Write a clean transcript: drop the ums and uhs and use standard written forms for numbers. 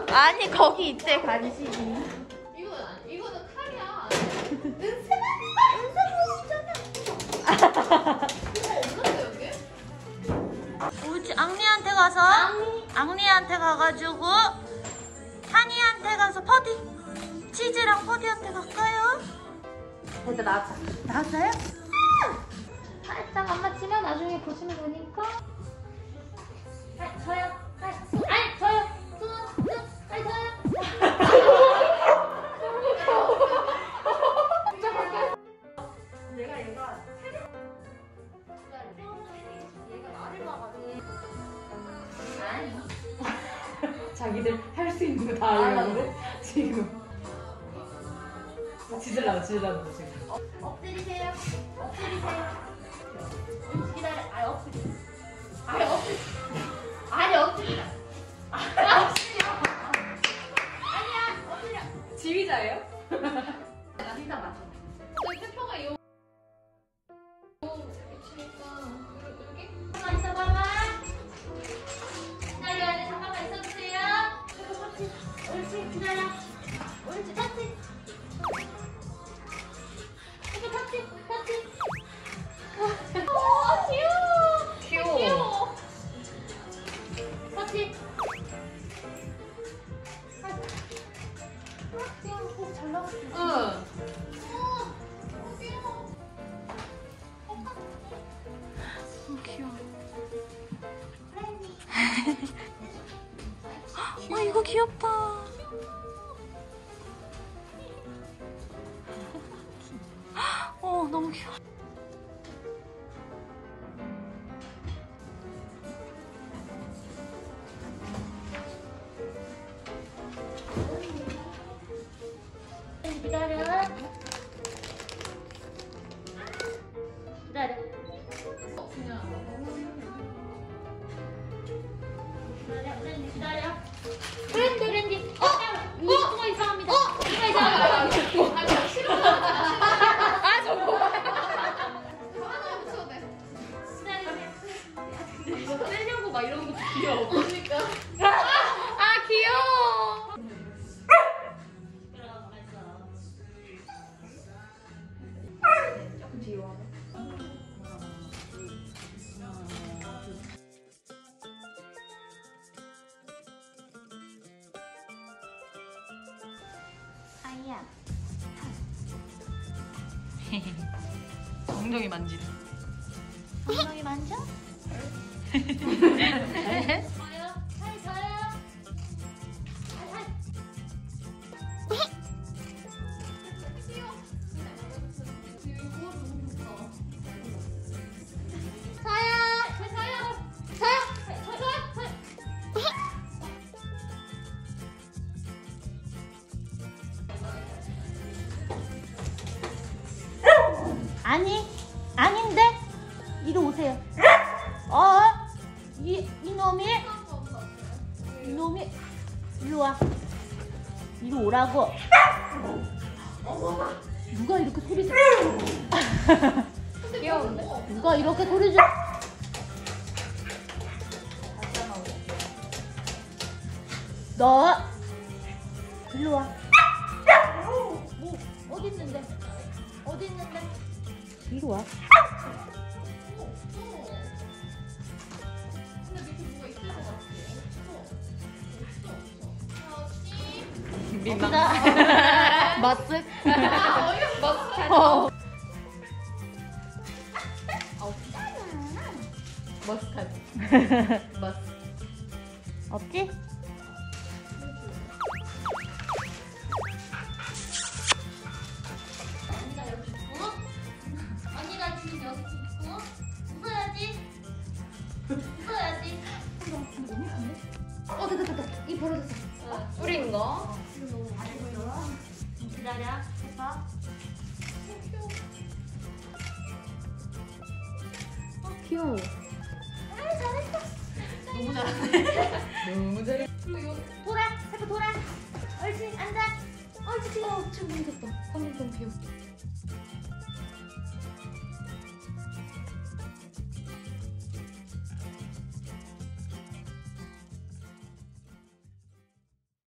아니 거기 있대 간식이. 이거는 칼이야. 없는데 여기? 우지 앙리한테 가서 앙리한테 가가지고 한이한테 가서 퍼디 치즈랑 퍼디한테 갈까요? 됐다 나왔다. 나왔어요? 살짝 안 맞지만 나중에 보시면 되니까. 저요. 아니 저요. 아니 저요. 얘가 나를 봐가지고. 아니. 자기들 할 수 있는 거 다 하려고 지금. 지질라고 지금. 엎드리세요. 기다려. 아니 엎드려. 아니 엎드려. 아니야 엎드려. 지휘자예요? 나 진짜 맞아. 근데 태표가 요 위치니까 여기. 잠깐만 있어봐봐. 기다려야 돼. 잠깐만 있어주세요. 옳지 기다려. 옳지 터치. 터치. 귀여워. 터치. 잘 나왔어. 응. 귀여워. 이거 귀엽다. 너무 귀여워. 기다려. 기다려. 브랜디. 이거 이상합니다. 이거 이상합니다. 싫어. 이거 떼려고 막 이런 것도 귀여워. 그러니까. 귀여워. 조금 뒤로 와봐. 아이야. 엉덩이 만지래. 엉덩이 만져? 저요. 저요. 아닌데? 이리 오세요. 이놈이 이리 와. 이리 오라고. 누가 이렇게 소리 지? 귀여운데? 누가 이렇게 소리 지? 너 이리 와. 뭐 어디 있는데? 이리 와. 근데 밑에 뭐가 있을 것 같아. 민망. 머쓱. 머스카드. 없지? 언니가 여기 있고, 언니가 지금 여기 있고, 웃어야지. 됐다. 이 벌어졌어. 뿌린 거. 기다려. 해봐. 귀여워. 잘했어. 너무 잘하네. 너무 잘해. 돌아. 해봐 돌아. 옳지 앉아. 옳지. 좀 힘들다. 방금 좀 귀여워.